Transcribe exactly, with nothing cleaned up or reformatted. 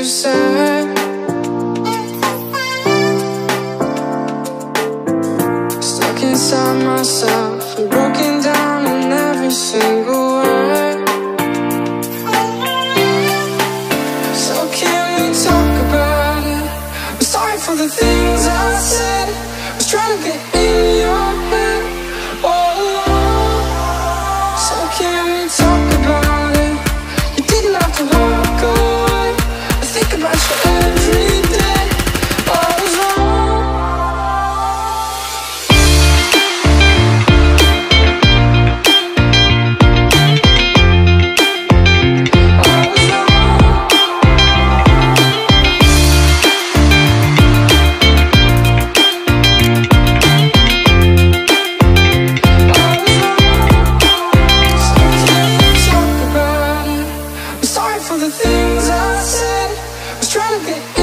said. Stuck inside myself and broken down in every single word. So can we talk about it? I'm sorry for the things I said. I was trying to get in your head. Oh, so can we talk about it? You didn't have to walk away. I think about you every day. I was wrong. I was wrong. I was wrong. So can we talk about it? I'm sorry for the things I said. I was trying to get